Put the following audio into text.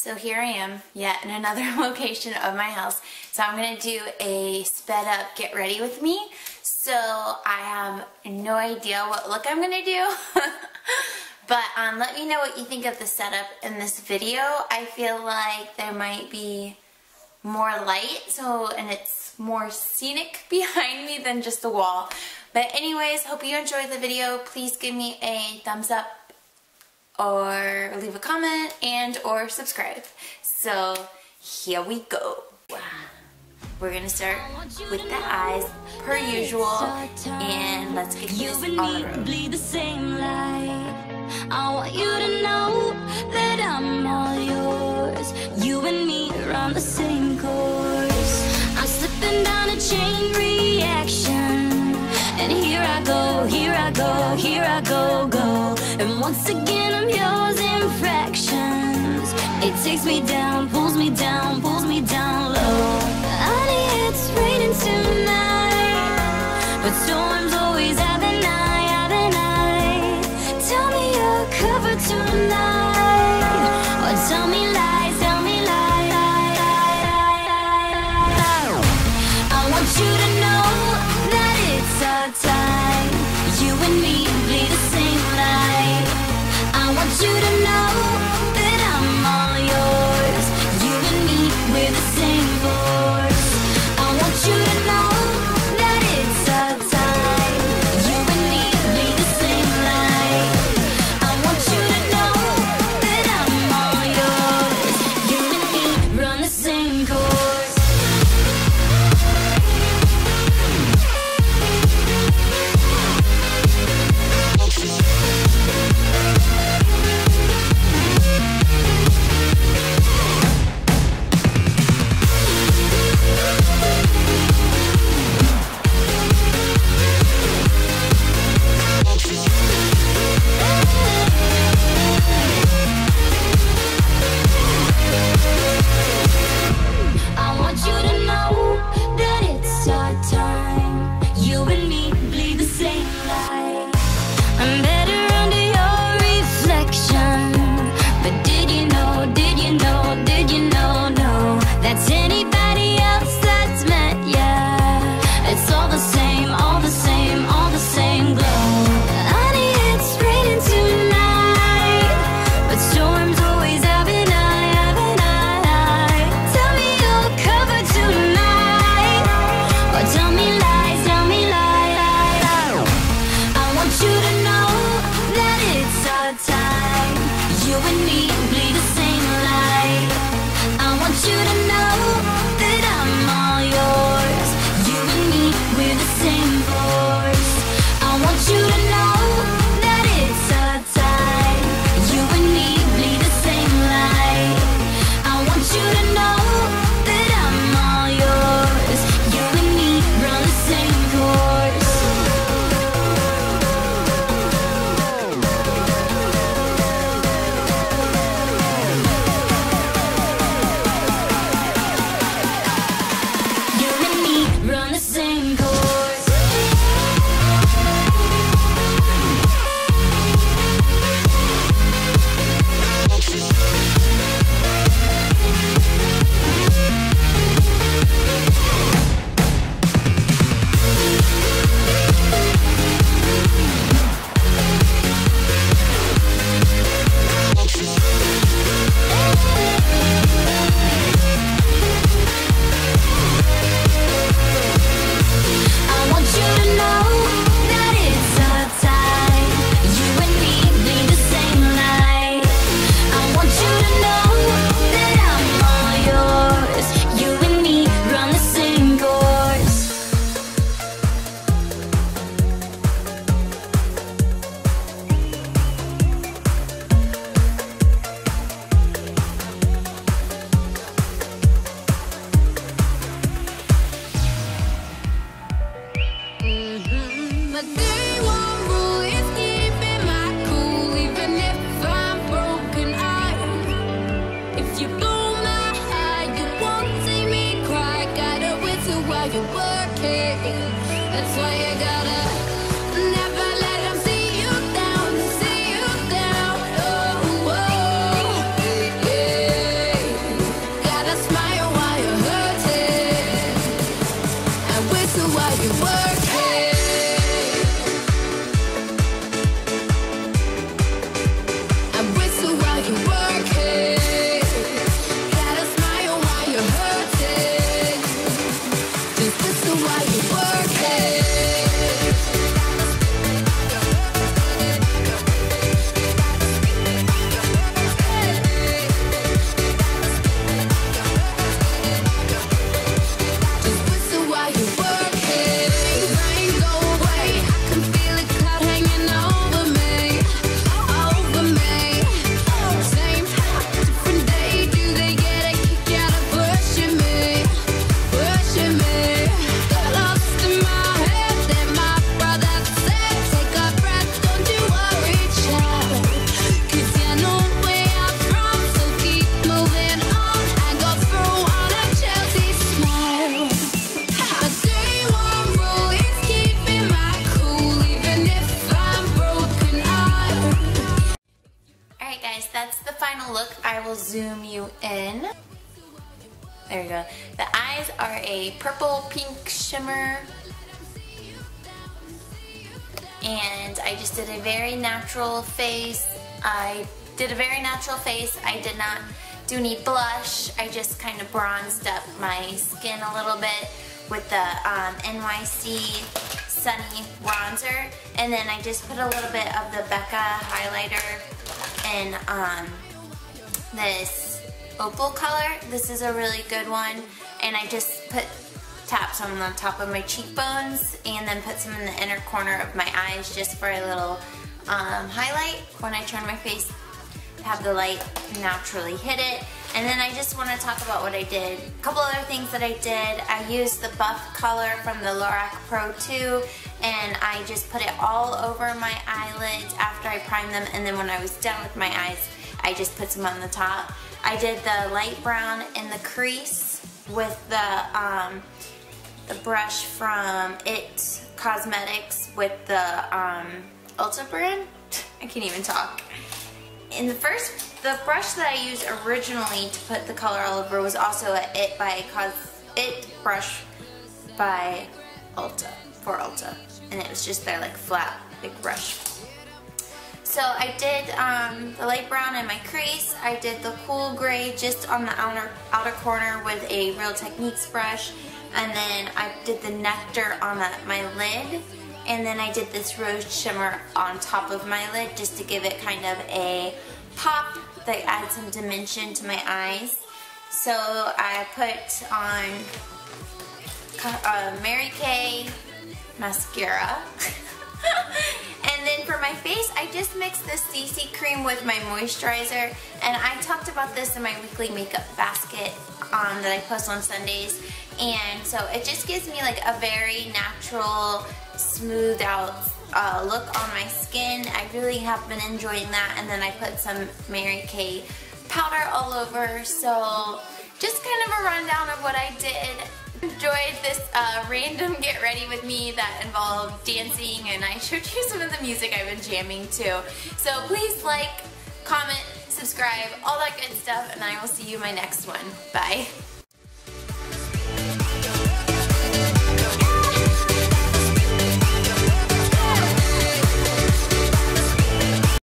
So here I am, yet in another location of my house. So I'm going to do a sped up get ready with me. So I have no idea what look I'm going to do. But let me know what you think of the setup in this video. I feel like there might be more light, and it's more scenic behind me than just the wall. But anyways, hope you enjoyed the video. Please give me a thumbs up or leave a comment and or subscribe. So here we go. We're gonna start with the eyes per usual, and let's get this on the road. Bleed the same light. I want you to know that I'm all yours. You and me are on the same course. I'm slipping down a chain reaction, and here I go, here I go, here I go, go. And once again I'm yours in fractions. It takes me down, pulls me down, pulls me down low. Honey, it's raining tonight, but storms always have an eye, have an eye. Tell me you're covered tonight, or tell me lies, tell me lies. I want you to know that it's our time. You and me bleed the same light. I want you to know that I'm all yours. You and me, we're the same force. I want you to know that it's our time. You and me bleed the same light. I want you to know that I'm all yours. You and me run the same course. I want you to know that it's our time. You and me bleed the same light. I'm better under your reflection. But did you know, did you know, did you know, no, that's anybody else that's met ya? It's all the same, all the same, all the same glow. Honey, it's raining tonight, but storms always have an eye, have an eye. Tell me you're covered tonight, or tell me lies, tell me lies. I want you to know that it's our time. You and me bleed the same light. I want you to know that I'm all yours. You and me, we're the same force. I want you to know that it's our time. You and me bleed the same light. I want you to know that I'm all yours. You and me run the same course. final look, I will zoom you in. There you go. The eyes are a purple pink shimmer. And I just did a very natural face. I did not do any blush. I just kind of bronzed up my skin a little bit with the NYC Sunny Bronzer. And then I just put a little bit of the Becca highlighter in this Opal color. This is a really good one. And I just put taps on the top of my cheekbones and then put some in the inner corner of my eyes just for a little highlight when I turn my face, have the light naturally hit it. And then I just want to talk about what I did. A couple other things that I did. I used the buff color from the Lorac Pro 2 and I just put it all over my eyelids after I primed them, and then when I was done with my eyes I just put some on the top. I did the light brown in the crease with the brush from It Cosmetics with the Ulta brand. I can't even talk. In the brush that I used originally to put the color all over was also a It brush by Ulta, for Ulta. And it was just their like flat, big brush. So I did the light brown in my crease. I did the cool gray just on the outer corner with a Real Techniques brush. And then I did the Nectar on my lid. And then I did this rose shimmer on top of my lid just to give it kind of a pop that adds some dimension to my eyes. So I put on Mary Kay mascara. And then for my face, I just mixed this CC cream with my moisturizer. And I talked about this in my weekly makeup basket that I post on Sundays. And so it just gives me like a very natural, smoothed out look on my skin. I really have been enjoying that. And then I put some Mary Kay powder all over. So just kind of a rundown of what I did. Enjoyed this random get ready with me that involved dancing, and I showed you some of the music I've been jamming to. So please like, comment, subscribe, all that good stuff, and I will see you in my next one. Bye.